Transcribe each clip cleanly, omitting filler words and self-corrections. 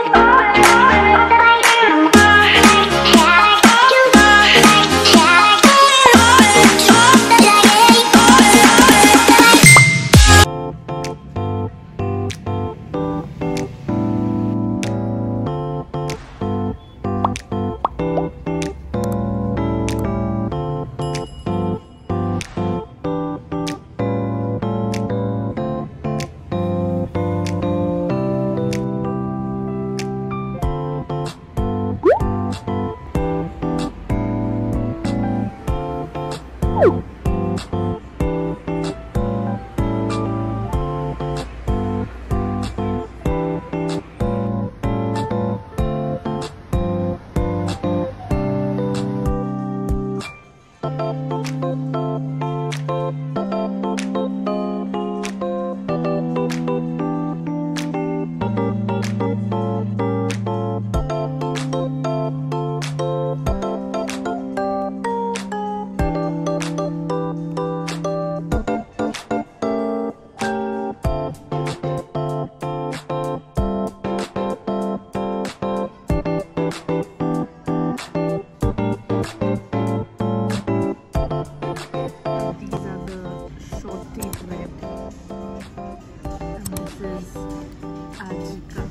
adjika.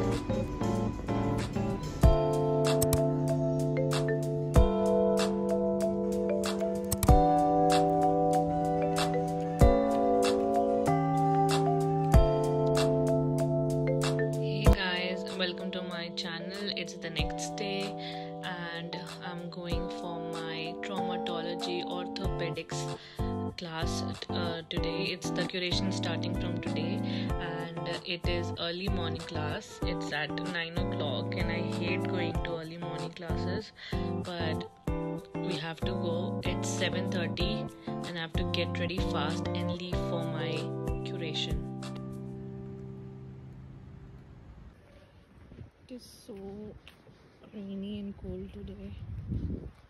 Hey guys, welcome to my channel. It's the next day and I'm going for my traumatology orthopaedics class today. It's the curation starting from today and it is early morning class. It's at 9 o'clock and I hate going to early morning classes, but we have to go. It's 7:30 and I have to get ready fast and leave for my curation. It is so rainy and cold today.